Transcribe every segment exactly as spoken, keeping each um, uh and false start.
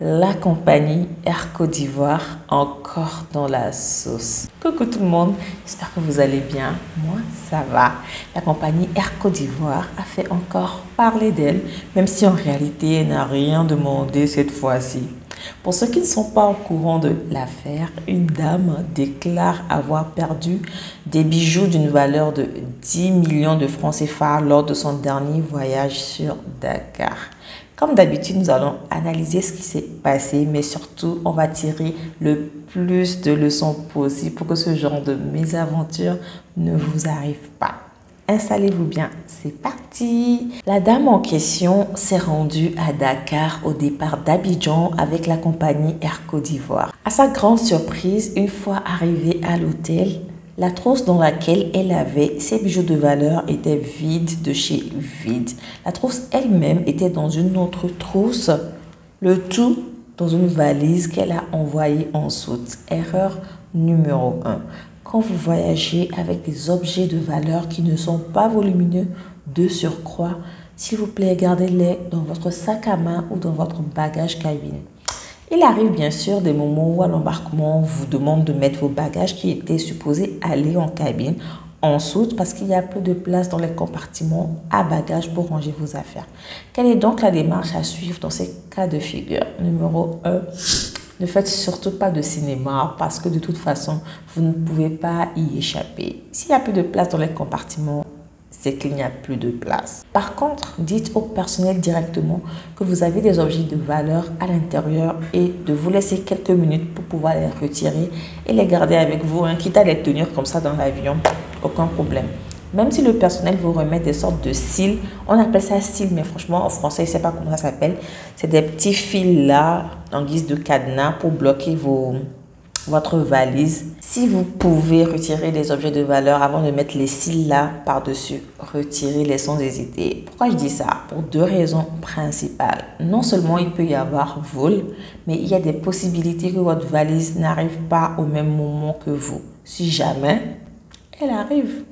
la compagnie Air Côte d'Ivoire encore dans la sauce. Coucou tout le monde, j'espère que vous allez bien. Moi, ça va. La compagnie Air Côte d'Ivoire a fait encore parler d'elle, même si en réalité, elle n'a rien demandé cette fois-ci. Pour ceux qui ne sont pas au courant de l'affaire, une dame déclare avoir perdu des bijoux d'une valeur de dix millions de francs C F A lors de son dernier voyage sur Dakar. Comme d'habitude, nous allons analyser ce qui s'est passé, mais surtout, on va tirer le plus de leçons possible pour que ce genre de mésaventure ne vous arrive pas. Installez-vous bien, c'est parti! La dame en question s'est rendue à Dakar au départ d'Abidjan avec la compagnie Air Côte d'Ivoire. À sa grande surprise, une fois arrivée à l'hôtel, la trousse dans laquelle elle avait ses bijoux de valeur était vide de chez vide. La trousse elle-même était dans une autre trousse, le tout dans une valise qu'elle a envoyée en soute. Erreur numéro un. Quand vous voyagez avec des objets de valeur qui ne sont pas volumineux de surcroît, s'il vous plaît, gardez-les dans votre sac à main ou dans votre bagage cabine. Il arrive bien sûr des moments où à l'embarquement, on vous demande de mettre vos bagages qui étaient supposés aller en cabine en soute parce qu'il y a peu de place dans les compartiments à bagages pour ranger vos affaires. Quelle est donc la démarche à suivre dans ces cas de figure? Numéro un. Ne faites surtout pas de cinéma parce que de toute façon, vous ne pouvez pas y échapper. S'il n'y a plus de place dans les compartiments, c'est qu'il n'y a plus de place. Par contre, dites au personnel directement que vous avez des objets de valeur à l'intérieur et de vous laisser quelques minutes pour pouvoir les retirer et les garder avec vous, hein, quitte à les tenir comme ça dans l'avion, aucun problème. Même si le personnel vous remet des sortes de cils, on appelle ça cils, mais franchement en français, je ne sais pas comment ça s'appelle. C'est des petits fils là, en guise de cadenas pour bloquer vos, votre valise. Si vous pouvez retirer les objets de valeur avant de mettre les cils là par-dessus, retirez-les sans hésiter. Pourquoi je dis ça? Pour deux raisons principales. Non seulement il peut y avoir vol, mais il y a des possibilités que votre valise n'arrive pas au même moment que vous. Si jamais elle arrive.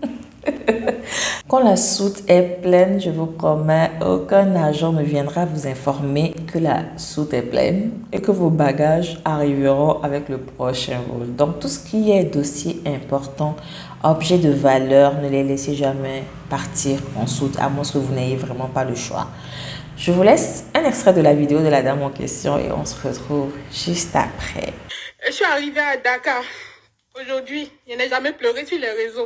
Quand la soute est pleine, je vous promets, aucun agent ne viendra vous informer que la soute est pleine et que vos bagages arriveront avec le prochain vol. Donc, tout ce qui est dossier important, objet de valeur, ne les laissez jamais partir en soute, à moins que vous n'ayez vraiment pas le choix. Je vous laisse un extrait de la vidéo de la dame en question et on se retrouve juste après. Je suis arrivée à Dakar aujourd'hui. Je n'ai jamais pleuré sur les réseaux.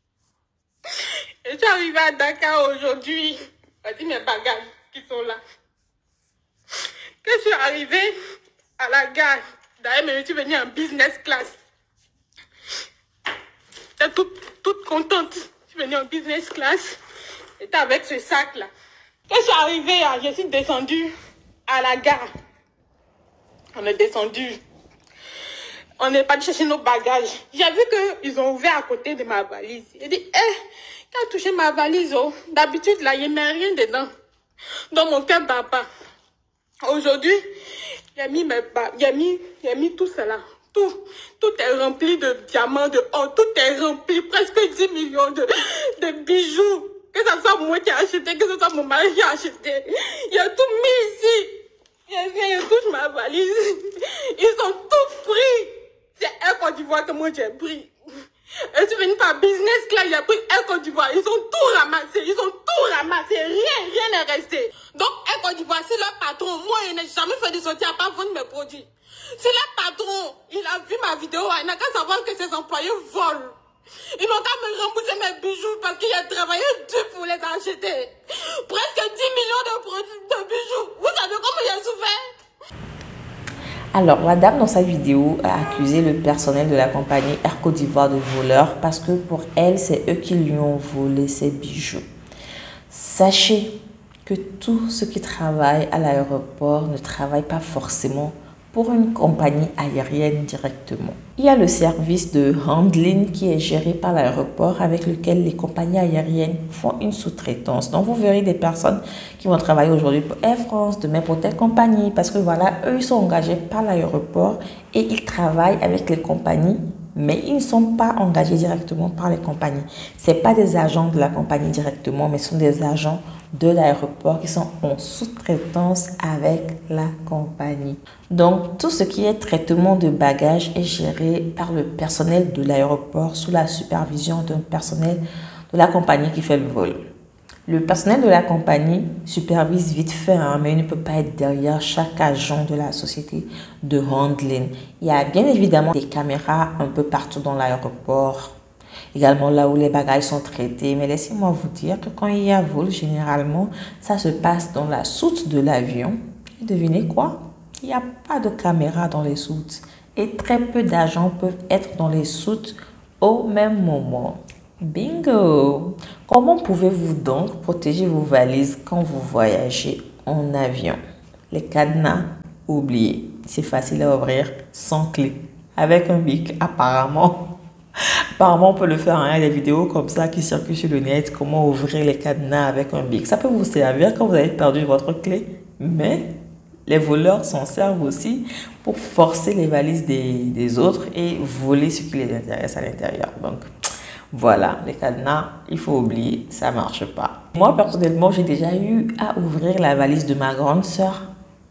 Je suis arrivée à Dakar aujourd'hui. Voici mes bagages qui sont là. Quand je suis arrivée à la gare, d'ailleurs, je suis venue en business class. J'étais toute, toute contente. Je suis venue en business class. J'étais avec ce sac-là. Quand je suis arrivée, je suis descendue à la gare. On est descendu. On n'est pas chercher nos bagages. J'ai vu qu'ils ont ouvert à côté de ma valise. J'ai dit, eh, quand j'ai touché ma valise, oh, d'habitude, là, il n'y a rien dedans. Dans mon cœur, papa. Aujourd'hui, j'ai mis, mes j'ai mis, j'ai mis tout cela. Tout, tout est rempli de diamants, de or. Tout est rempli, presque dix millions de, de bijoux. Que ce soit moi qui ai acheté, que ce soit mon mari qui a acheté. Il a tout mis ici. Je viens, je touche ma valise. Ils ont tout pris. C'est Air Côte d'Ivoire que moi j'ai pris. Je suis venue par business class, j'ai pris Air Côte d'Ivoire. Ils ont tout ramassé, ils ont tout ramassé. Rien, rien n'est resté. Donc Air Côte d'Ivoire, c'est leur patron. Moi, je n'ai jamais fait de sortie à pas vendre mes produits. C'est leur patron. Il a vu ma vidéo, il n'a qu'à savoir que ses employés volent. Ils n'ont qu'à me rembourser mes bijoux parce qu'il a travaillé dur pour les acheter. Presque dix millions de produits de bijoux. Vous savez comment j'ai souffert? Alors, la dame dans sa vidéo a accusé le personnel de la compagnie Air Côte d'Ivoire de voleurs parce que pour elle, c'est eux qui lui ont volé ses bijoux. Sachez que tous ceux qui travaillent à l'aéroport ne travaillent pas forcément pour une compagnie aérienne directement. Il y a le service de handling qui est géré par l'aéroport avec lequel les compagnies aériennes font une sous-traitance. Donc, vous verrez des personnes qui vont travailler aujourd'hui pour Air France, demain pour telle compagnie, parce que voilà, eux, ils sont engagés par l'aéroport et ils travaillent avec les compagnies mais ils ne sont pas engagés directement par les compagnies. Ce n'est pas des agents de la compagnie directement, mais ce sont des agents de l'aéroport qui sont en sous-traitance avec la compagnie. Donc, tout ce qui est traitement de bagages est géré par le personnel de l'aéroport sous la supervision d'un personnel de la compagnie qui fait le vol. Le personnel de la compagnie supervise vite fait, hein, mais il ne peut pas être derrière chaque agent de la société de handling. Il y a bien évidemment des caméras un peu partout dans l'aéroport, également là où les bagages sont traités. Mais laissez-moi vous dire que quand il y a vol, généralement, ça se passe dans la soute de l'avion. Et devinez quoi? Il n'y a pas de caméra dans les soutes. Et très peu d'agents peuvent être dans les soutes au même moment. Bingo! Comment pouvez-vous donc protéger vos valises quand vous voyagez en avion? Les cadenas, oubliez. C'est facile à ouvrir sans clé. Avec un bic, apparemment. Apparemment, on peut le faire. Hein. Il y a des vidéos comme ça qui circulent sur le net. Comment ouvrir les cadenas avec un bic. Ça peut vous servir quand vous avez perdu votre clé. Mais les voleurs s'en servent aussi pour forcer les valises des, des autres et voler ce qui les intéresse à l'intérieur. Donc, voilà, les cadenas, il faut oublier, ça ne marche pas. Moi, personnellement, j'ai déjà eu à ouvrir la valise de ma grande sœur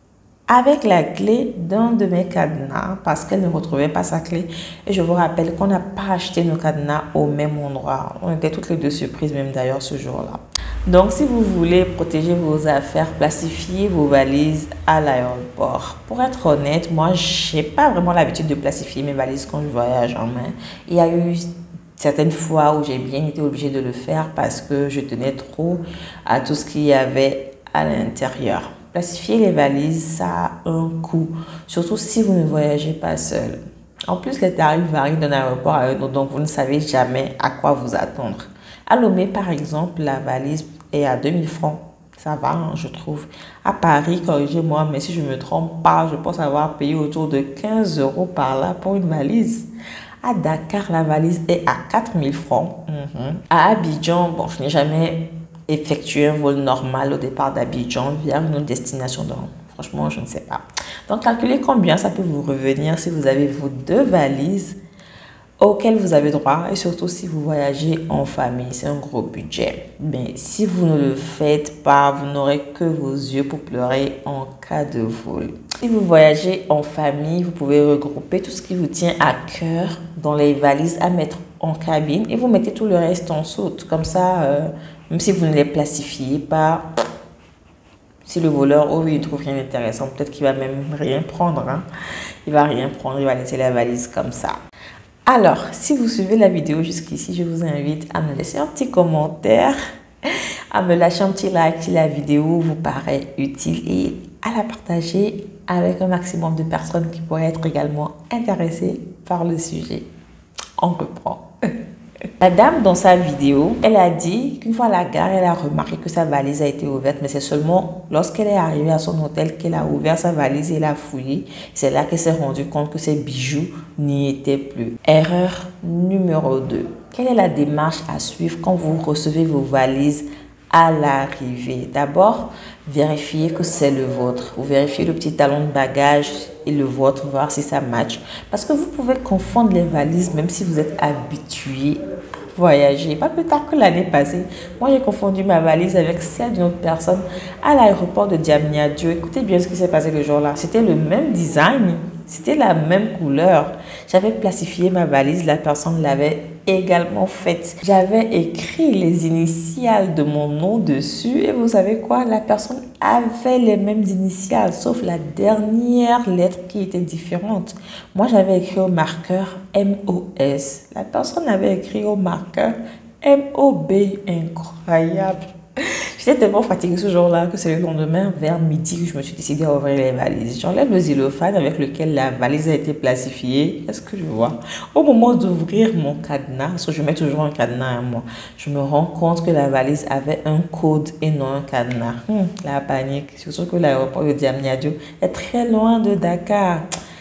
avec la clé d'un de mes cadenas parce qu'elle ne retrouvait pas sa clé. Et je vous rappelle qu'on n'a pas acheté nos cadenas au même endroit. On était toutes les deux surprises, même d'ailleurs, ce jour-là. Donc, si vous voulez protéger vos affaires, plastifiez vos valises à l'aéroport. Pour être honnête, moi, je n'ai pas vraiment l'habitude de plastifier mes valises quand je voyage en main. Il y a eu certaines fois où j'ai bien été obligée de le faire parce que je tenais trop à tout ce qu'il y avait à l'intérieur. Plastifier les valises, ça a un coût, surtout si vous ne voyagez pas seul. En plus, les tarifs varient d'un aéroport à un autre, donc vous ne savez jamais à quoi vous attendre. À Lomé, par exemple, la valise est à deux mille francs. Ça va, hein, je trouve. À Paris, corrigez-moi, mais si je ne me trompe pas, je pense avoir payé autour de quinze euros par là pour une valise. À Dakar, la valise est à quatre mille francs. Mm-hmm. À Abidjan, bon, je n'ai jamais effectué un vol normal au départ d'Abidjan vers une autre destination. Donc, franchement, je ne sais pas. Donc, calculez combien ça peut vous revenir si vous avez vos deux valises auxquelles vous avez droit et surtout si vous voyagez en famille. C'est un gros budget. Mais si vous ne le faites pas, vous n'aurez que vos yeux pour pleurer en cas de vol. Si vous voyagez en famille, vous pouvez regrouper tout ce qui vous tient à cœur dans les valises à mettre en cabine et vous mettez tout le reste en soute. Comme ça, euh, même si vous ne les plastifiez pas, si le voleur, oh oui, il ne trouve rien d'intéressant, peut-être qu'il va même rien prendre. Hein. Il va rien prendre, il va laisser la valise comme ça. Alors, si vous suivez la vidéo jusqu'ici, je vous invite à me laisser un petit commentaire, à me lâcher un petit like si la vidéo vous paraît utile et à la partager avec un maximum de personnes qui pourraient être également intéressées par le sujet. On reprend. La dame dans sa vidéo, elle a dit qu'une fois à la gare, elle a remarqué que sa valise a été ouverte, mais c'est seulement lorsqu'elle est arrivée à son hôtel qu'elle a ouvert sa valise et l'a fouillée. C'est là qu'elle s'est rendue compte que ses bijoux n'y étaient plus. Erreur numéro deux. Quelle est la démarche à suivre quand vous recevez vos valises à l'arrivée? D'abord, vérifiez que c'est le vôtre. Vous vérifiez le petit talon de bagage et le vôtre, voir si ça match. Parce que vous pouvez confondre les valises même si vous êtes habitué à voyager. Pas plus tard que l'année passée, moi j'ai confondu ma valise avec celle d'une autre personne à l'aéroport de Diamniadio. Écoutez bien ce qui s'est passé le jour-là. C'était le même design, c'était la même couleur. J'avais plastifié ma valise, la personne l'avait également faite. J'avais écrit les initiales de mon nom dessus et vous savez quoi? La personne avait les mêmes initiales sauf la dernière lettre qui était différente. Moi, j'avais écrit au marqueur M O S. La personne avait écrit au marqueur M O B. Incroyable. J'étais tellement fatiguée ce jour-là que c'est le lendemain, vers midi, que je me suis décidée à ouvrir les valises. J'enlève le xylophane avec lequel la valise a été plastifiée. Qu'est-ce que je vois? Au moment d'ouvrir mon cadenas, parce que je mets toujours un cadenas à moi, je me rends compte que la valise avait un code et non un cadenas. Hum, la panique, surtout que l'aéroport de Diamniadio est très loin de Dakar.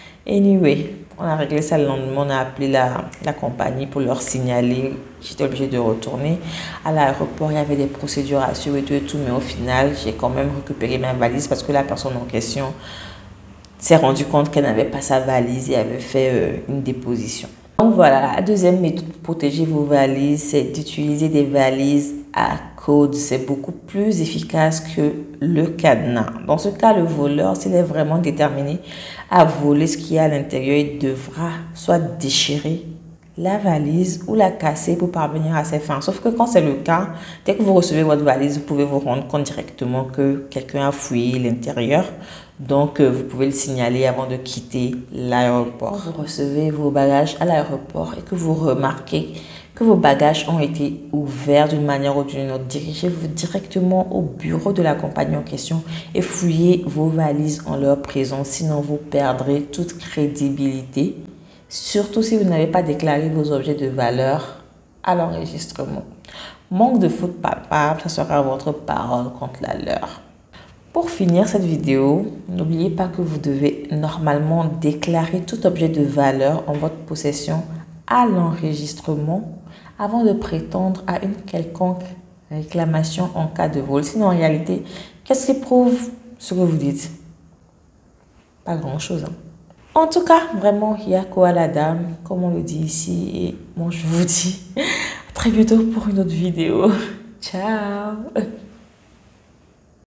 Anyway, on a réglé ça le lendemain, on a appelé la, la compagnie pour leur signaler. J'étais obligée de retourner à l'aéroport. Il y avait des procédures à suivre et tout et tout. Mais au final, j'ai quand même récupéré ma valise parce que la personne en question s'est rendue compte qu'elle n'avait pas sa valise et avait fait euh, une déposition. Donc voilà, la deuxième méthode pour protéger vos valises, c'est d'utiliser des valises à code. C'est beaucoup plus efficace que le cadenas. Dans ce cas, le voleur, s'il est vraiment déterminé à voler ce qu'il y a à l'intérieur, il devra soit déchirer la valise ou la casser pour parvenir à ses fins. Sauf que quand c'est le cas, dès que vous recevez votre valise, vous pouvez vous rendre compte directement que quelqu'un a fouillé l'intérieur. Donc, euh, vous pouvez le signaler avant de quitter l'aéroport. Quand vous recevez vos bagages à l'aéroport et que vous remarquez que vos bagages ont été ouverts d'une manière ou d'une autre, dirigez-vous directement au bureau de la compagnie en question et fouillez vos valises en leur présence. Sinon, vous perdrez toute crédibilité. Surtout si vous n'avez pas déclaré vos objets de valeur à l'enregistrement. Manque de faute palpable, ça sera votre parole contre la leur. Pour finir cette vidéo, n'oubliez pas que vous devez normalement déclarer tout objet de valeur en votre possession à l'enregistrement avant de prétendre à une quelconque réclamation en cas de vol. Sinon, en réalité, qu'est-ce qui prouve ce que vous dites? Pas grand-chose, hein. En tout cas, vraiment, il y a quoi à la dame, comme on le dit ici. Et moi, je vous dis à très bientôt pour une autre vidéo. Ciao!